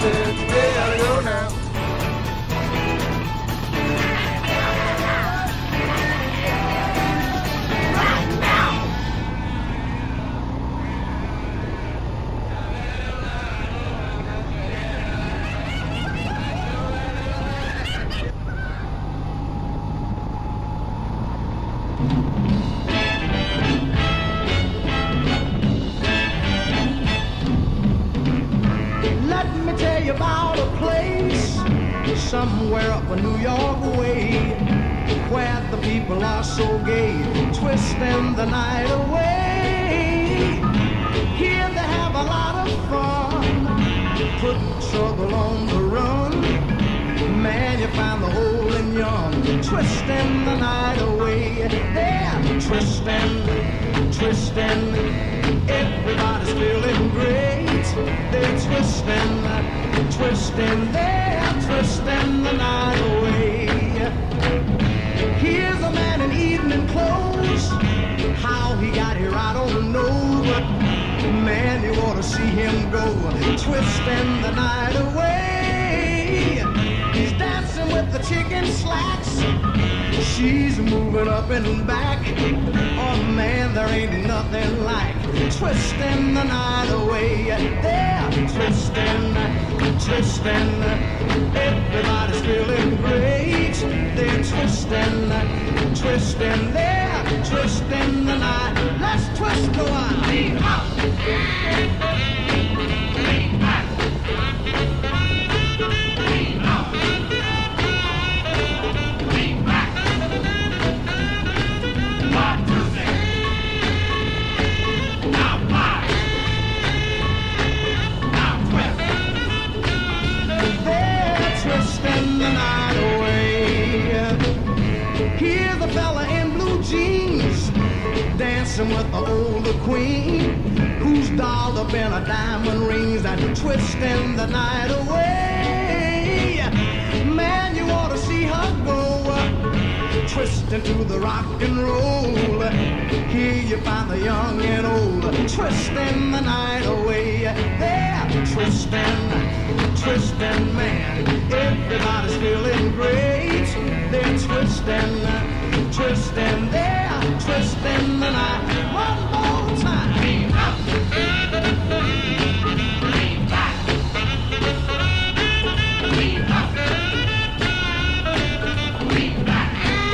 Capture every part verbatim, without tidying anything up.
said, you gotta go now. Let me tell you about a place somewhere up a New York way, where the people are so gay, twisting the night away. Here they have a lot of fun, put trouble on the run. Man, you find the whole in young, twisting the night away. They're twisting, twisting, everybody's feeling great. They're twisting, twisting, they're twisting the night away. Here's a man in evening clothes, how he got here I don't know, but man, you ought to see him go, twisting the night away. He's dancing with the chicken slacks, she's moving up and back. Oh man, there ain't nothing like twisting the night away. They're twisting, twisting, everybody's feeling great. They're twisting, twisting, they're twisting the night. Let's twist a while. Lean up. Lean back. Lean up. Lean back. One, two, three. Now five. Now twist. They're twisting the night away. Here's a fella in blue jeans, dancing with the older queen, who's dolled up in a diamond rings and twisting the night away. Man, you ought to see her go, twisting to the rock and roll. Here you find the young and old, twisting the night away. They're twisting, twisting, man, everybody's feeling great. They're twisting, twisting, they're twisting the night. One more time. Lean up. Lean back. Lean up. Lean back.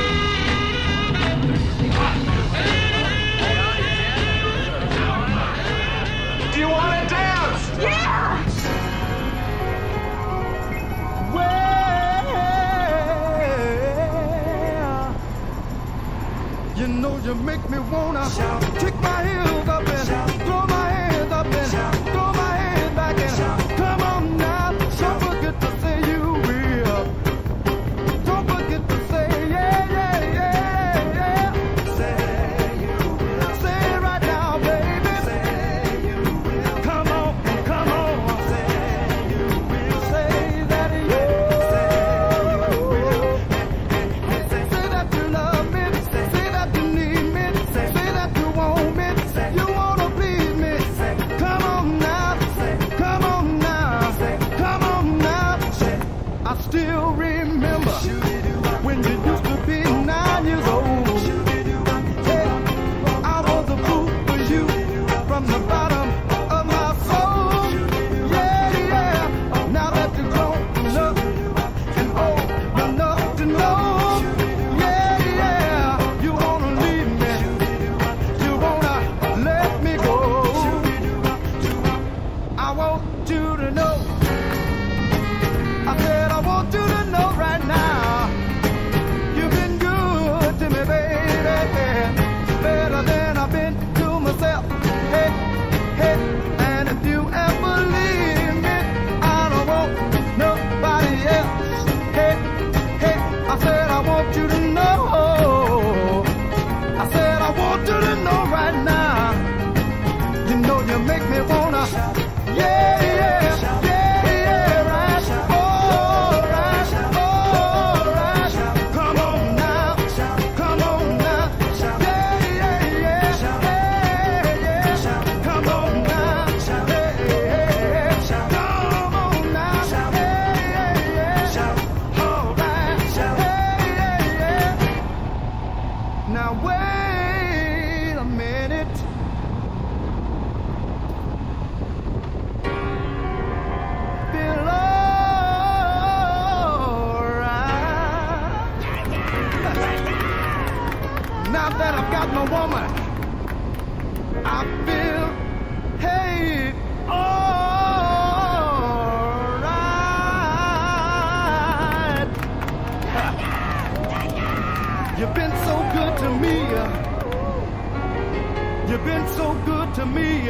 Do you want to dance? Yeah! You know you make me wanna shout, kick my heels up and shout, throw my hands up and shout, throw my hands back and shout. Come on now, don't forget to say you will. Don't forget to say yeah, yeah, yeah, yeah. Say you will. Say it right now, baby. Say you will. Come on, come on. Say you will. Say that you will. Say you will. Say that you love me. Say that you need me. Say that you want me. You wanna please me. Come on now. Come on now. Come on now. I still remember when you used to be nine years old. Hey, I was a fool for you from the bottom of my soul. Yeah, yeah. Now that you're grown enough and old enough to know. Yeah, yeah. You wanna leave me. You wanna let me go. I want you to know. I said I want you to know now that I've got my woman, I feel, hey, alright. You've been so good to me. You've been so good to me.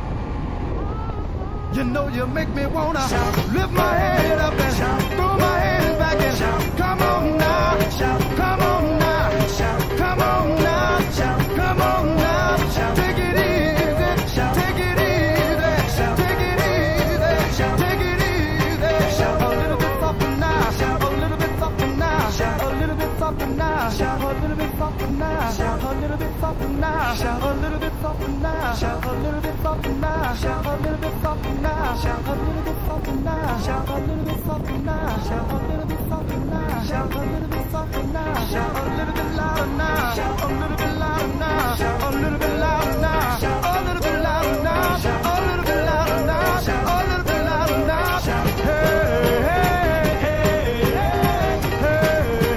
You know you make me wanna lift my head up and throw my hands back and come on now, come on now, come on now, come on now. Take it easy, take it easy, take it easy, take it easy. A little bit softer now, a little bit softer now, a little bit softer now, a little bit softer now, a little bit softer now, a little bit softer now, a little bit softer now, a little bit softer now. Now, a little bit softer now, a little bit softer now, a little bit softer now, a little bit softer now, a little bit louder now, a little bit louder now, a little bit louder now, a little bit louder now, a little bit louder now, a little bit louder now. Hey, hey, hey, hey,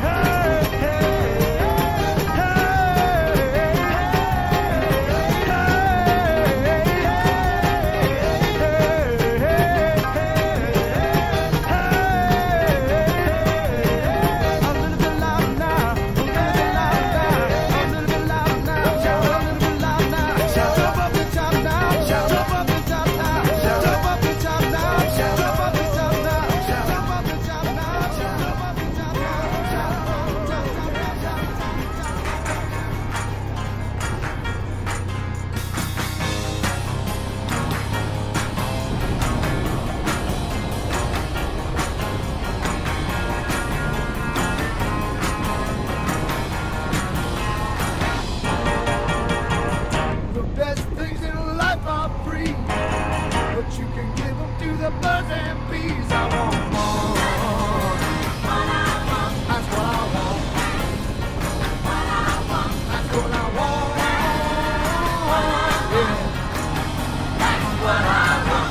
but you can give them to the birds and bees. I want more. What I want. That's what I want. What I want. That's what I want. Yeah. That's what I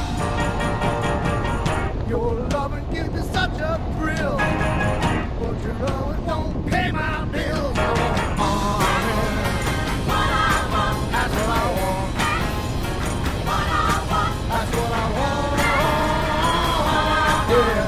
want. Your loving gives me such a thrill, but your loving won't pay my bills. I want more. What I want. That's what I want. That's what I want. Yeah.